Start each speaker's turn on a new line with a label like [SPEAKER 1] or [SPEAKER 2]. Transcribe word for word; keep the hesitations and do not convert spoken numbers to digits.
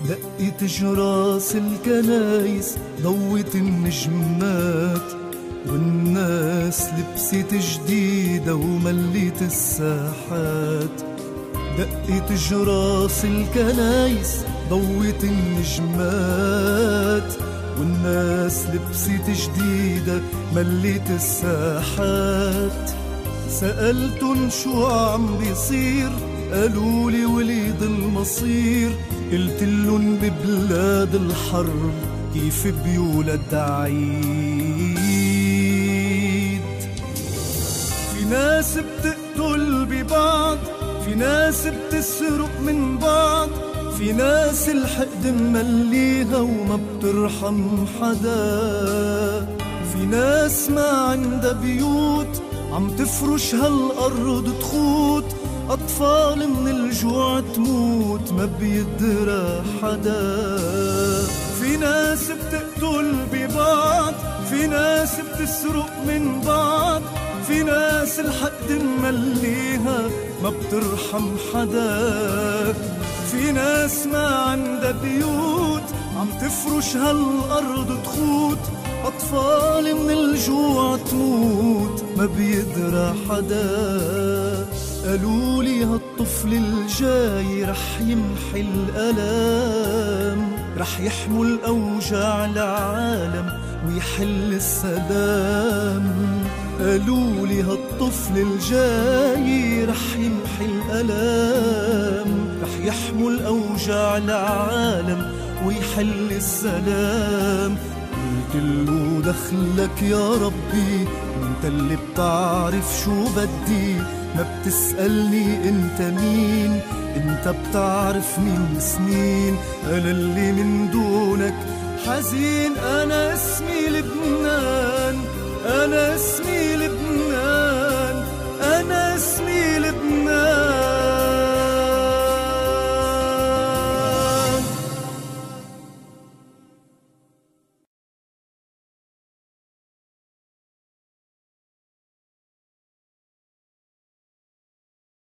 [SPEAKER 1] دقت جراس الكنايس، ضوت النجمات، والناس لبست جديدة وملت الساحات. دقت جراس الكنايس، ضوت النجمات، والناس لبست جديدة ملت الساحات. سألتن شو عم بيصير، قالولي وليد المصير. قلتلن ببلاد الحرب كيف بيولد عيد. في ناس بتقتل ببعض، في ناس بتسرق من بعض، في ناس الحقد ممليها وما بترحم حدا. في ناس ما عندها بيوت عم تفرش هالأرض تخوت، أطفال من الجوع تموت ما بيدرى حدا. في ناس بتقتل ببعض، في ناس بتسرق من بعض، في ناس الحقد ممليها ما بترحم حدا. في ناس ما عندها بيوت عم تفرش هالأرض تخوت، أطفال من الجوع تموت ما بيدرى حدا. قالولي هالطفل الجاي رح يمحي الألام، رح يحمل أوجاع العالم ويحل السلام. قالولي هالطفل الجاي رح يمحي الألام، رح يحمل أوجاع العالم ويحل السلام. قلتلو دخلك يا ربي، انت اللي بتعرف شو بدي. ما بتسألني انت مين، انت بتعرف من سنين. انا اللي من دونك حزين، انا اسمي لبنان، انا اسمي